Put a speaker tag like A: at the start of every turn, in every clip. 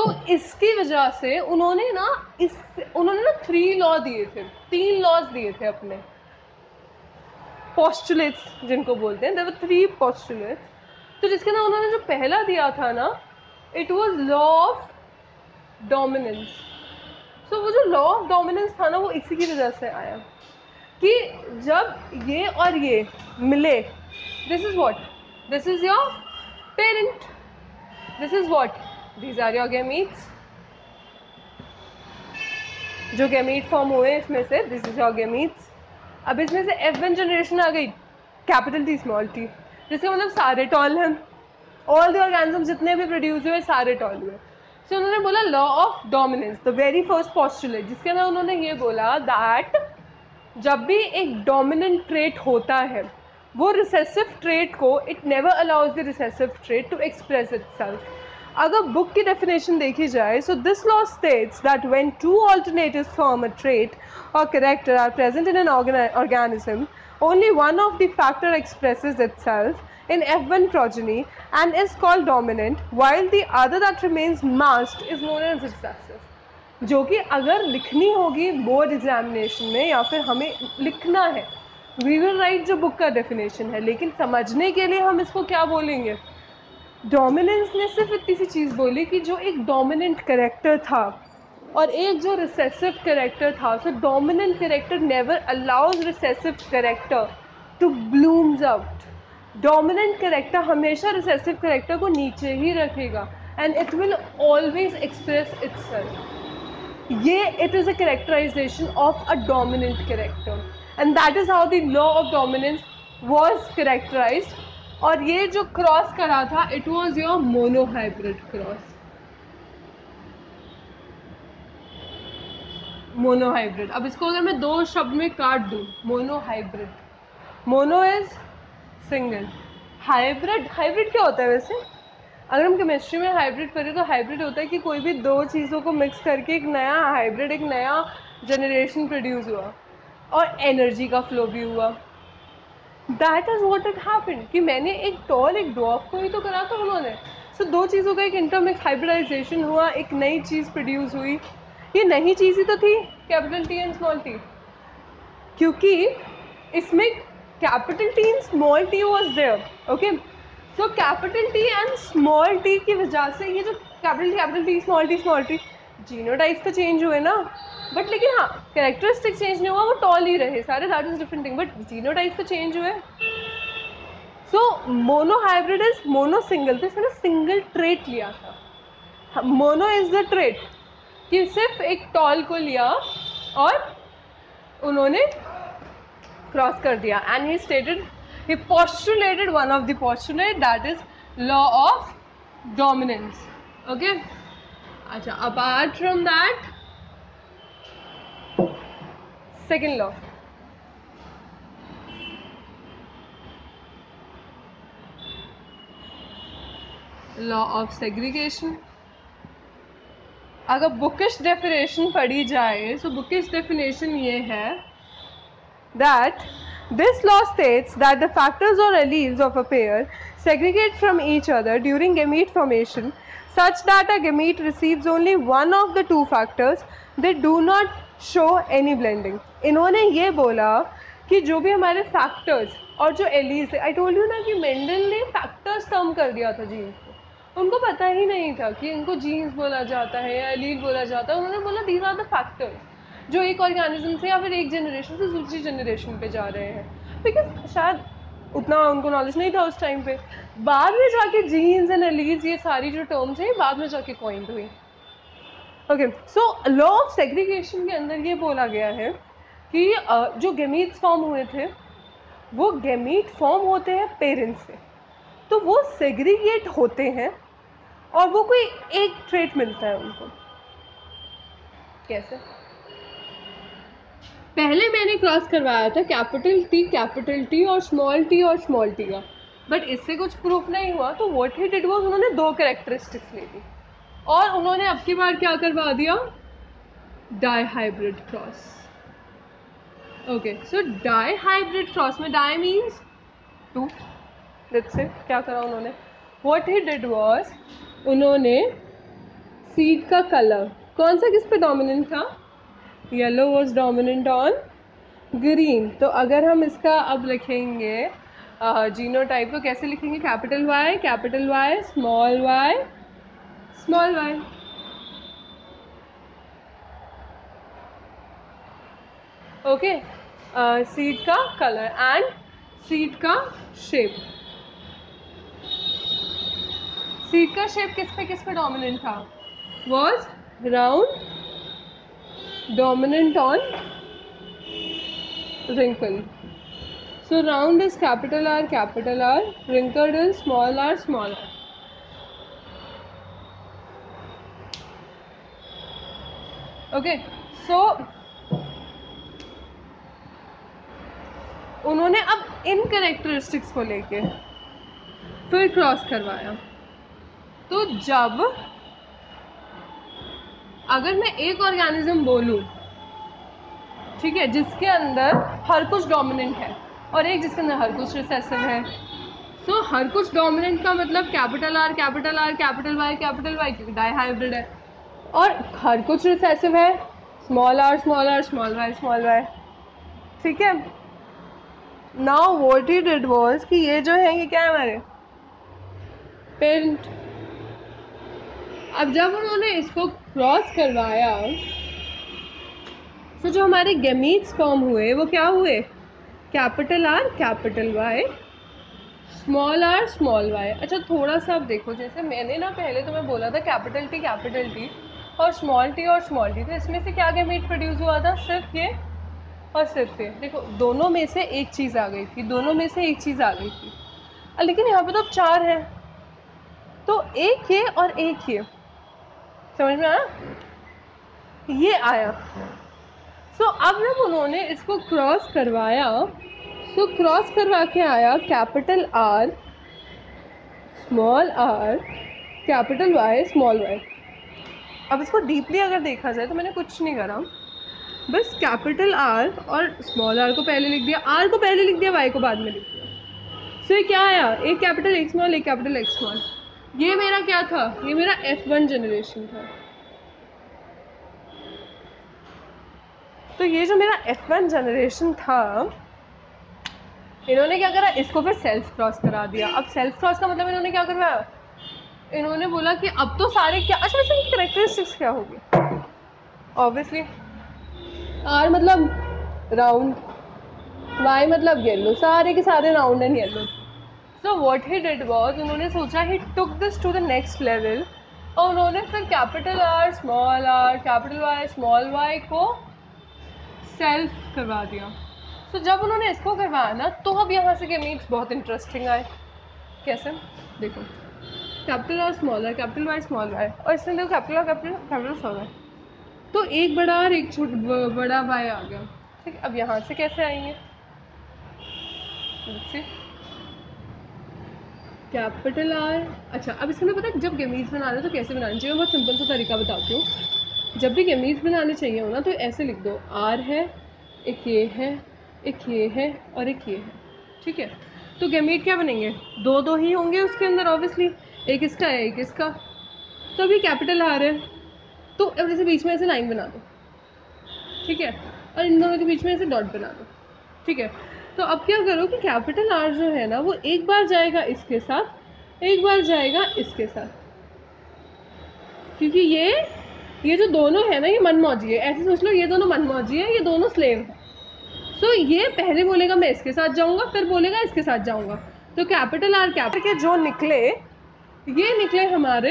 A: इसकी वजह से उन्होंने ना 3 लॉ दिए थे, 3 लॉज दिए थे अपने पोस्टुलेट्स जिनको बोलते हैं, देयर वर 3 पोस्टुलेट्स। तो जिसके अंदर उन्होंने जो पहला दिया था ना, it was law of dominance. So वो जो लॉ ऑफ डोमिनेंस था ना, वो इसी की वजह से आया कि जब ये और ये मिले, this is what, this is your parent, this is what, these are your gametes. जो गैमीट फॉर्म हुए इसमें से, दिस इज योर गैमीट्स। अब इसमें से F1 जनरेशन आ गई, कैपिटल T स्मॉल t, जिसका मतलब सारे टॉल हैं, ऑल द ऑर्गेनिज्म जितने भी प्रोड्यूस हुए सारे टॉल हुए। तो उन्होंने बोला law of dominance, the very first postulate, जिसके अंदर उन्होंने ये बोला दैट जब भी एक डोमिनेंट ट्रेट होता है, वो रिसेसिव ट्रेट को, it never allows the recessive trait to express itself. अगर बुक की डेफिनेशन देखी जाए, so this law states that when 2 alternatives form a trait or character are present in an organism, only one of the factor expresses itself in F1 progeny and is called dominant, while the other that remains masked is known as recessive. जो कि अगर लिखनी होगी board examination में या फिर हमें लिखना है, वी विल राइट जो बुक का डेफिनेशन है, लेकिन समझने के लिए हम इसको क्या बोलेंगे। डोमिनेंस ने सिर्फ इतनी सी चीज़ बोली कि जो एक डोमिनेंट कैरेक्टर था और एक जो रिसेसिव कैरेक्टर था, so dominant character never allows recessive character to blooms out. Dominant character हमेशा रिसेसिव कैरेक्टर को नीचे ही रखेगा and it will always express itself. ये it is a characterization of a dominant character and that is how the law of dominance was characterized. और ये जो cross करा था, it was your monohybrid cross. Monohybrid, अब इसको अगर मैं 2 शब्द में काट दूं, monohybrid, mono is single, hybrid, hybrid क्या होता है वैसे, अगर हम केमिस्ट्री में हाइब्रिड करें तो हाइब्रिड होता है कि कोई भी 2 चीज़ों को मिक्स करके एक नया हाइब्रिड, एक नया जनरेशन प्रोड्यूस हुआ और एनर्जी का फ्लो भी हुआ। That is what it happened कि मैंने एक टॉल एक ड्वार्फ को ही तो करा था उन्होंने। सो 2 चीज़ों का एक इंटरमिक्स हाइब्रिडाइजेशन हुआ, एक नई चीज़ प्रोड्यूस हुई। ये नई चीज़ ही तो थी capital T and small t, क्योंकि इसमें capital T and small t was there. Okay, so capital T and small t की वजह से ये जो capital T small t genotype तो चेंज हुए ना, बट लेकिन हाँ कैरेक्टरिस्टिक चेंज नहीं हुआ, वो टॉल ही रहे सारे, that is different thing, but genotype तो चेंज हुए। So monohybrid is mono single, तो इसने सिंगल ट्रेट लिया था। मोनो इज द ट्रेट कि सिर्फ एक टॉल को लिया और उन्होंने क्रॉस कर दिया and he stated, he postulated one of the postulate, that is law of dominance. Okay, अच्छा, apart from that, second law, law of segregation। अगर बुकिश डेफिनेशन पढ़ी जाए, सो बुकिश डेफिनेशन ये है that this law states that the factors or alleles of a pair segregate from each other during gamete formation such that a gamete receives only one of the 2 factors, they do not show any blending। इन्होंने ये बोला कि जो भी हमारे factors और जो allies है, आई टोल्ड यू ना कि मेंडल ने फैक्टर्स कम कर दिया था जीन्स को, उनको पता ही नहीं था कि इनको जीन्स बोला जाता है या एलील बोला जाता है। उन्होंने बोला दीज आर द फैक्टर्स जो एक ऑर्गेनिज्म से या फिर एक जनरेशन से दूसरी जनरेशन पे जा रहे हैं, बिकॉज शायद उतना उनको नॉलेज नहीं था उस टाइम पे। बाद में जाके जीन्स एंड एलीज ये सारी जो टर्म्स हैं बाद में जाके कॉइन्ड हुई। Okay, so law of segregation के अंदर ये बोला गया है कि जो गैमीट्स फॉर्म हुए थे वो गैमीट फॉर्म होते हैं पेरेंट्स से, तो वो सेग्रीगेट होते हैं और वो कोई एक ट्रेट मिलता है उनको। कैसे? पहले मैंने क्रॉस करवाया था कैपिटल टी और स्मॉल टी का, बट इससे कुछ प्रूफ नहीं हुआ, तो व्हाट ही डिड वाज उन्होंने 2 कैरेक्टरिस्टिक्स ली थी और उन्होंने अब की बार क्या करवा दिया, dihybrid cross. Okay, so dihybrid cross में डाई मीन्स 2, लेट्स से क्या करा उन्होंने, व्हाट ही डिड वाज उन्होंने सीड का कलर कौन सा किस पे डोमिनेंट था? Yellow was dominant on green. तो अगर हम इसका अब लिखेंगे जीनोटाइप तो कैसे लिखेंगे? Capital Y small Y small Y. Okay, seed का कलर एंड सीड का शेप। सीड का शेप किस पे डोमिनेंट था? Was round dominant on wrinkle. So round is capital R, wrinkled is small r, small r. Okay, so उन्होंने अब इन characteristics को लेके फिर क्रॉस करवाया। तो जब अगर मैं एक ऑर्गेनिज्म बोलूं, ठीक है, जिसके अंदर हर कुछ डोमिनेंट है और एक जिसके अंदर हर कुछ रिसेसिव है, तो हर कुछ डोमिनेंट का मतलब कैपिटल आर कैपिटल वाई क्योंकि डाई हाइब्रिड है, और हर कुछ रिसेसिव है स्मॉल आर स्मॉल वाई। ठीक है, now what he did was कि ये जो है ये क्या है हमारे पेरेंट। अब जब उन्होंने इसको क्रॉस करवाया तो जो हमारे गैमीट्स फॉर्म हुए वो क्या हुए? Capital R capital Y small Y. अच्छा थोड़ा सा अब देखो, जैसे मैंने ना पहले तुम्हें बोला था कैपिटल टी और स्मॉल टी, तो इसमें से क्या गैमीट प्रोड्यूस हुआ था? सिर्फ ये और सिर्फ ये। देखो दोनों में से एक चीज़ आ गई थी, लेकिन यहाँ पे तो अब 4 हैं, तो एक ये और एक ये, समझ में आया? ये आया। सो अब जब उन्होंने इसको क्रॉस करवाया तो क्रॉस करवा के आया capital R capital Y small Y. अब इसको डीपली अगर देखा जाए तो मैंने कुछ नहीं करा, बस कैपिटल आर और स्मॉल आर को पहले लिख दिया, आर को पहले लिख दिया, वाई को बाद में लिख दिया। सो ये क्या आया? एक कैपिटल एक स्मॉल, एक कैपिटल एक स्मॉल। ये मेरा क्या था? ये मेरा F1 जनरेशन था। तो ये जो मेरा F1 जनरेशन था, इन्होंने क्या करा? इसको फिर सेल्फ क्रॉस करा दिया। अब सेल्फ क्रॉस का मतलब इन्होंने क्या करवाया? इन्होंने बोला कि अब तो सारे क्या, अच्छा वैसे इनकी कैरेक्टरिस्टिक्स क्या होगी? ऑब्वियसली आर मतलब राउंड, वाई मतलब येलो, सारे के सारे round and yellow. So what he did was, उन्होंने सोचा he took this to the next level, और उन्होंने फिर capital R capital Y small Y को सेल्फ करवा दिया। तो जब उन्होंने इसको करवाया ना, तो अब यहाँ से गैमीट्स बहुत इंटरेस्टिंग आए। कैसे? देखो capital R small R capital Y small Y, और इसमें देखो कैपिटल स्मॉल वाई, तो एक बड़ा और एक बड़ा वाई आ गया। ठीक, अब यहाँ से कैसे आएंगे? Capital R. अच्छा अब इसमें पता है जब गैमीट्स बनाने तो कैसे बनाने चाहिए? मैं बहुत सिंपल सा तरीका बताती हूँ। जब भी गैमीट्स बनाने चाहिए हो ना, तो ऐसे लिख दो, आर है, एक ये है, एक ये है और एक ये है। ठीक है, तो गैमीट क्या बनेंगे? दो ही होंगे उसके अंदर ऑब्वियसली, एक इसका है एक इसका। तो अभी कैपिटल आर है, तो अब जैसे बीच में ऐसे लाइन बना दो, ठीक है, और इन दोनों के बीच में ऐसे डॉट बना दो। ठीक है, तो अब क्या करो कि कैपिटल आर जो है ना, वो एक बार जाएगा इसके साथ, एक बार जाएगा इसके साथ, क्योंकि ये जो दोनों है ना, ये मनमौजी है। ऐसे सोच लो, ये दोनों मनमौजी है, ये दोनों स्लेव है। सो ये पहले बोलेगा मैं इसके साथ जाऊंगा, फिर बोलेगा इसके साथ जाऊंगा। तो कैपिटल आर कैपिटल के जो निकले, ये निकले हमारे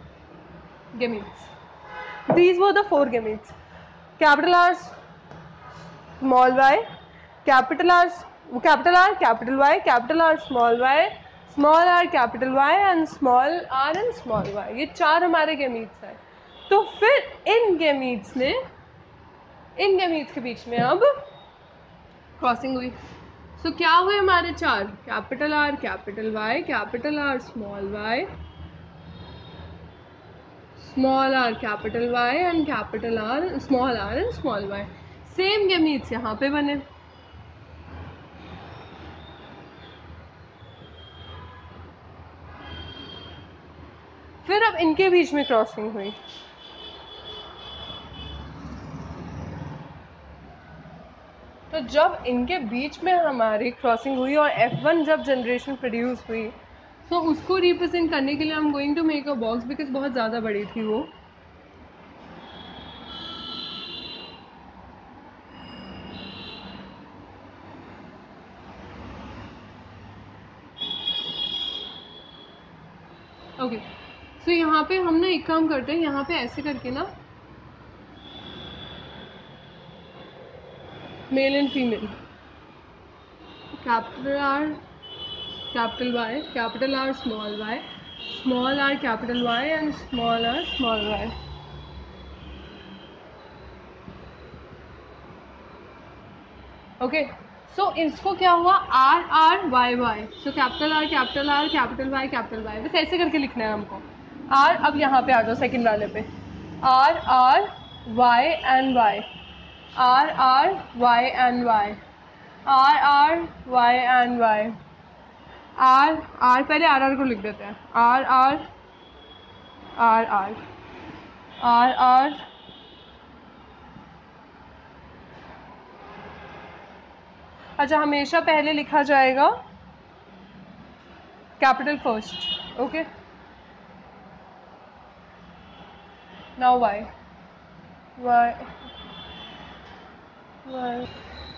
A: gametes. These were the 4 gametes, capital R small Y, capital R capital Y, capital R small R capital Y and small R and small Y. ये 4 हमारे गैमीट्स हैं। तो फिर इन गैमीट्स के बीच में अब क्रॉसिंग हुई। सो क्या हुए हमारे 4? Capital R capital Y small R capital Y and capital R small R and small Y. Same gametes यहाँ पे बने। फिर अब इनके बीच में क्रॉसिंग हुई। तो जब इनके बीच में हमारी क्रॉसिंग हुई और F1 जब जनरेशन प्रोड्यूस हुई, तो उसको रिप्रेजेंट करने के लिए I am going to make a box because बहुत ज़्यादा बड़ी थी वो। ओके, सो यहाँ पे हम ना एक काम करते हैं, यहाँ पे ऐसे करके ना male and female, capital R capital Y, capital R small R capital Y and small R small Y. Okay, so इसको क्या हुआ, R R Y Y, so capital R capital Y capital Y, बस ऐसे करके लिखना है हमको। Are, अब यहाँ पे आ जाओ सेकंड वाले पे, R R Y and Y, R R Y and Y, R R Y and Y, R R, पहले आर आर को लिख देते हैं, R R R R R R, अच्छा हमेशा पहले लिखा जाएगा capital first. Okay, now Y Y Y,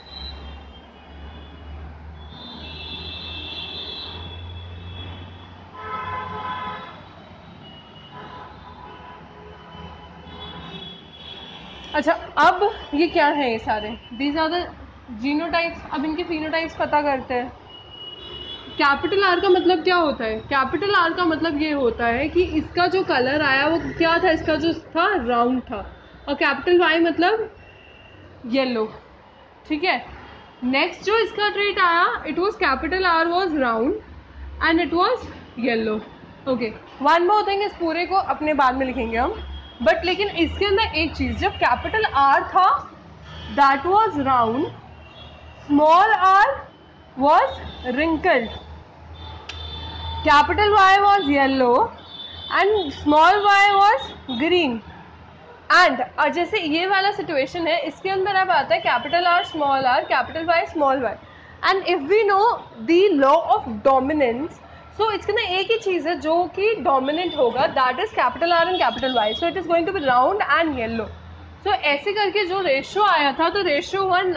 A: अच्छा अब ये क्या है, ये सारे दीज आर द जीनोटाइप्स। अब इनके फिनोटाइप्स पता करते हैं। कैपिटल आर का मतलब क्या होता है, कैपिटल आर का मतलब ये होता है कि इसका जो कलर आया वो क्या था, इसका जो था राउंड था, और कैपिटल वाई मतलब येलो, ठीक है। नेक्स्ट जो इसका ट्रेट आया, it was capital R was round and it was yellow. Okay, one more thing, इस पूरे को अपने बाद में लिखेंगे हम, बट लेकिन इसके अंदर एक चीज, जब कैपिटल आर था that was round, small R was wrinkled, capital Y was yellow and small Y was green. And जैसे ये वाला सिचुएशन है, इसके अंदर अब आता है capital R capital Y small Y, and if we know the law of dominance, so इसके अंदर एक ही चीज़ है जो कि डोमिनेंट होगा, that is capital R and capital Y, so it is going to be round and yellow. So ऐसे करके जो रेशियो आया था, तो ratio 1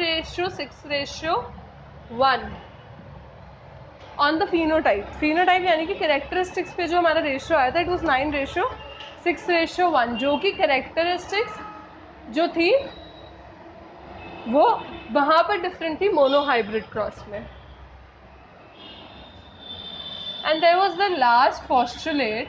A: 9:6:1 on the phenotype. Phenotype यानी कि कैरेक्टरिस्टिक्स पे जो हमारा रेशियो आया था, इट वाज 9:6:1, जो कि कैरेक्टरिस्टिक्स जो थी वो वहां पर डिफरेंट थी मोनोहाइब्रिड क्रॉस में। And there was the last postulate,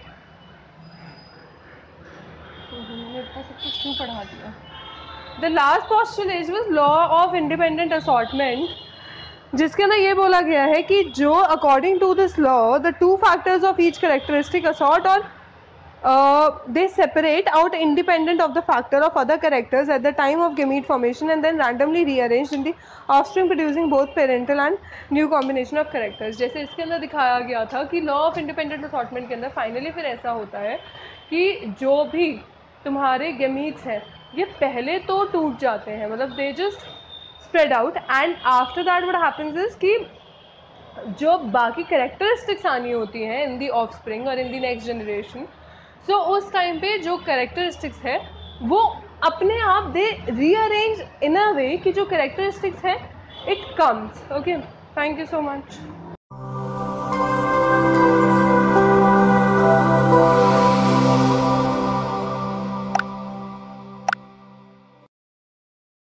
A: सब कुछ क्यों पढ़ा दिया, the last postulate was law of independent assortment, जिसके अंदर ये बोला गया है कि जो according to this law the two factors of each characteristic assort और they separate out independent of the factor of other characters at the time of gamete formation and then randomly rearranged in the offspring producing both parental and new combination of characters। जैसे इसके अंदर दिखाया गया था कि law of independent assortment के अंदर finally फिर ऐसा होता है कि जो भी तुम्हारे गेमीट्स हैं ये पहले तो टूट जाते हैं, मतलब they just spread out, and after that what happens is कि जो बाकी कैरेक्टरिस्टिक्स आनी होती हैं इन दी ऑफस्प्रिंग और इन दी नेक्स्ट जनरेशन, सो उस टाइम पे जो कैरेक्टरिस्टिक्स है वो अपने आप दे रीअरेंज इन अ वे कि जो कैरेक्टरिस्टिक्स है it comes. Okay, thank you so much.